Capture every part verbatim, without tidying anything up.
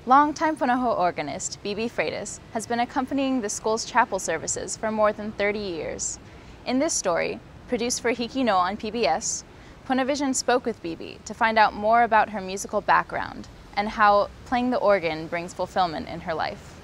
Longtime Punahou organist Beebe Freitas has been accompanying the school's chapel services for more than thirty years. In this story, produced for Hiki No on P B S, Punavision spoke with Beebe to find out more about her musical background and how playing the organ brings fulfillment in her life.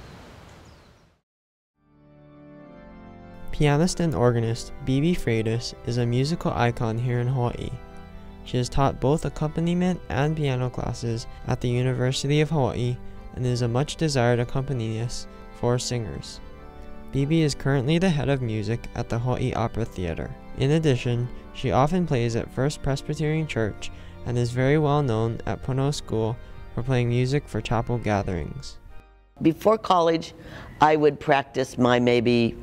Pianist and organist Beebe Freitas is a musical icon here in Hawaii. She has taught both accompaniment and piano classes at the University of Hawaii and is a much desired accompanist for singers. Beebe is currently the head of music at the Hawaii Opera Theater. In addition, she often plays at First Presbyterian Church and is very well known at Punahou School for playing music for chapel gatherings. Before college, I would practice my maybe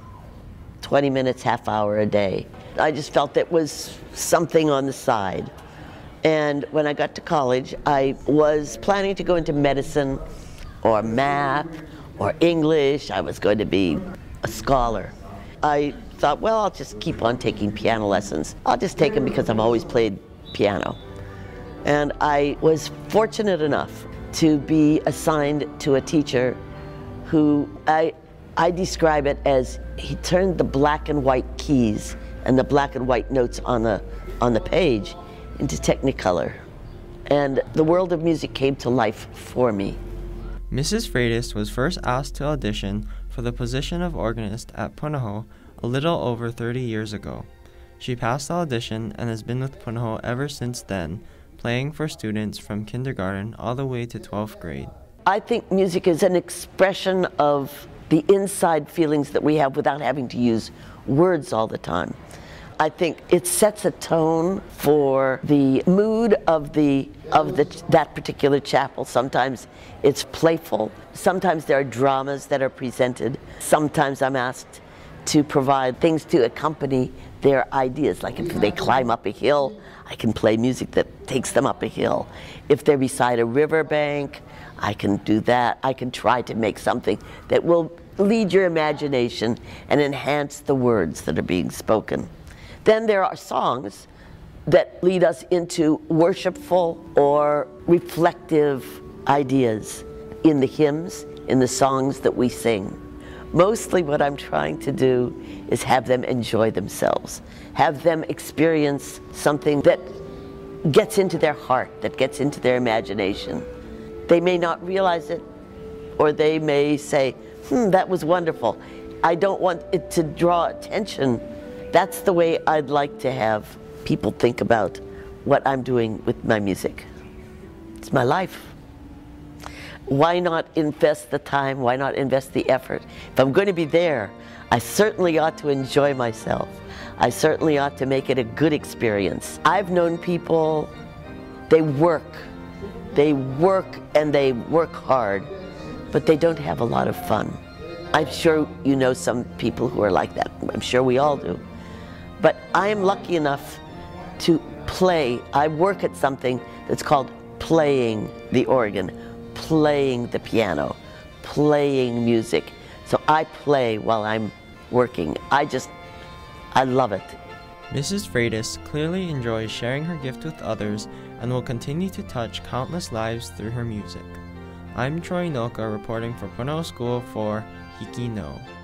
twenty minutes, half hour a day. I just felt it was something on the side. And when I got to college, I was planning to go into medicine or math or English. I was going to be a scholar. I thought, well, I'll just keep on taking piano lessons. I'll just take them because I've always played piano. And I was fortunate enough to be assigned to a teacher who I, I describe it as he turned the black and white keys and the black and white notes on the, on the page into Technicolor. And the world of music came to life for me. Missus Freitas was first asked to audition for the position of organist at Punahou a little over thirty years ago. She passed the audition and has been with Punahou ever since then, playing for students from kindergarten all the way to twelfth grade. I think music is an expression of the inside feelings that we have without having to use words all the time. I think it sets a tone for the mood of the of the that particular chapel. Sometimes it's playful. Sometimes there are dramas that are presented. Sometimes I'm asked to provide things to accompany their ideas. Like if they climb up a hill, I can play music that takes them up a hill. If they're beside a riverbank, I can do that. I can try to make something that will lead your imagination and enhance the words that are being spoken. Then there are songs that lead us into worshipful or reflective ideas in the hymns, in the songs that we sing. Mostly what I'm trying to do is have them enjoy themselves, have them experience something that gets into their heart, that gets into their imagination. They may not realize it, or they may say, hmm, that was wonderful. I don't want it to draw attention. That's the way I'd like to have people think about what I'm doing with my music. It's my life. Why not invest the time? Why not invest the effort? If I'm going to be there, I certainly ought to enjoy myself. I certainly ought to make it a good experience. I've known people, they work. They work and they work hard, but they don't have a lot of fun. I'm sure you know some people who are like that. I'm sure we all do. But I am lucky enough to play. I work at something that's called playing the organ, playing the piano, playing music. So I play while I'm working. I just, I love it. Missus Freitas clearly enjoys sharing her gift with others and will continue to touch countless lives through her music. I'm Enoka reporting for Punahou School for Hiki No.